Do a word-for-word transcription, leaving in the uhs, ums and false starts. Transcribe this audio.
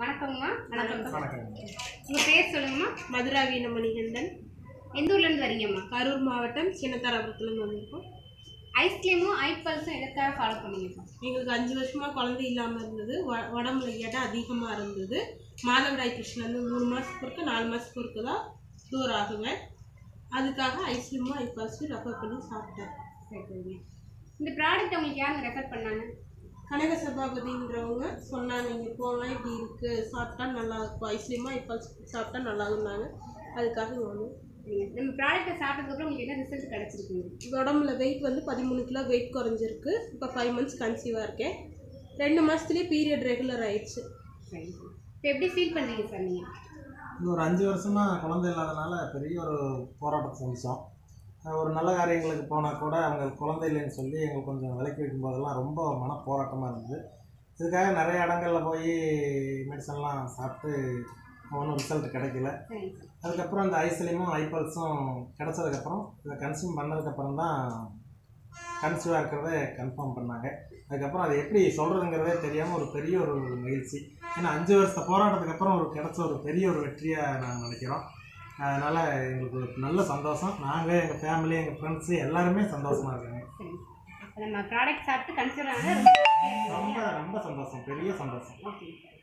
வணக்கம்மா. வணக்கம். வணக்கம். உங்கள் பேர் சொல்லுங்கம்மா. மதுரா வீணமணிகண்டன். எந்த ஊர்லேருந்து வரீங்கம்மா? கரூர் மாவட்டம் சின்னத்தாராபுரத்துலேருந்து வந்திருக்கோம். ஐஸ்கிரீமும் ஐட் பல்ஸும் எதுக்காக ஃபாலோ பண்ணீங்கப்பா? எங்களுக்கு அஞ்சு வருஷமாக குழந்தை இல்லாமல் இருந்தது. வ உடம்புல எடை அதிகமாக இருந்தது. மாதவிடாய் பிரச்சனை மூணு மாதத்துக்கு ஒருக்க நாலு மாதத்துக்கு ஒருக்க தான் டூர் ஆகுவேன். அதுக்காக ஐஸ்கிரீமும் ஐட் பல்ஸும் ரெஃபர் பண்ணி சாப்பிட்டேன். சரி சரிங்க. இந்த ப்ராடக்ட் உங்களுக்கு யாருங்க ரெஃபர் பண்ணாங்க? கனக சபாபதின்றவங்க சொன்னாங்க, இங்கே போகலாம், இப்படி இருக்குது, சாப்பிட்டா நல்லாயிருக்கும், ஐஸ்கிரீமாக ஐட் பல்ஸ் சாப்பிட்டா நல்லாகுன்னாங்க. அதுக்காக ஒன்று நம்ம ப்ராடக்ட்டை சாப்பிட்டதுக்கப்புறம் உங்களுக்கு என்ன ரிசல்ட் கிடச்சிருக்குங்க? உடம்புல வெயிட் வந்து பதிமூணு கிலோ வெயிட் குறைஞ்சிருக்கு. இப்போ ஃபைவ் மந்த்ஸ் கன்சீவாக இருக்கேன். ரெண்டு மாதத்துலேயே பீரியட் ரெகுலர் ஆயிடுச்சு. சரி சார். இப்போ எப்படி ஃபீல் பண்ணுறீங்க சார் நீங்கள்? இது ஒரு அஞ்சு வருஷமாக குழந்தை இல்லாதனால பெரிய ஒரு போராட்டத்தை சந்தித்தோம். ஒரு நல்ல காரியங்களுக்கு போனால் கூட அவங்க குழந்தை இல்லைன்னு சொல்லி எங்களுக்கு கொஞ்சம் விலக்கி வைக்கும் போதெல்லாம் ரொம்ப மன போராட்டமாக இருந்தது. இதுக்காக நிறைய இடங்களில் போய் மெடிசன்லாம் சாப்பிட்டு ஒன்றும் ரிசல்ட் கிடைக்கல. அதுக்கப்புறம் இந்த ஐஸ்கிரீமும் ஐபல்ஸும் கிடச்சதுக்கப்புறம் இதை கன்சியூம் பண்ணதுக்கப்புறம் தான் கன்சீவாக இருக்கிறத கன்ஃபார்ம் பண்ணாங்க. அதுக்கப்புறம் அதை எப்படி சொல்கிறதுங்கிறதே தெரியாமல் ஒரு பெரிய ஒரு மகிழ்ச்சி. ஏன்னா அஞ்சு வருஷ போராட்டத்துக்கு அப்புறம் ஒரு கிடச்ச ஒரு பெரிய ஒரு வெற்றியாக நாங்கள் நினைக்கிறோம். அதனால் எங்களுக்கு ஒரு நல்ல சந்தோஷம். நாங்கள் எங்கள் ஃபேமிலி எங்கள் ஃப்ரெண்ட்ஸு எல்லாருமே சந்தோஷமாக இருக்காங்க. நம்ம ப்ராடக்ட் சாப்பிட்டு கன்சிடர் ரொம்ப ரொம்ப சந்தோஷம், பெரிய சந்தோஷம். ஓகே.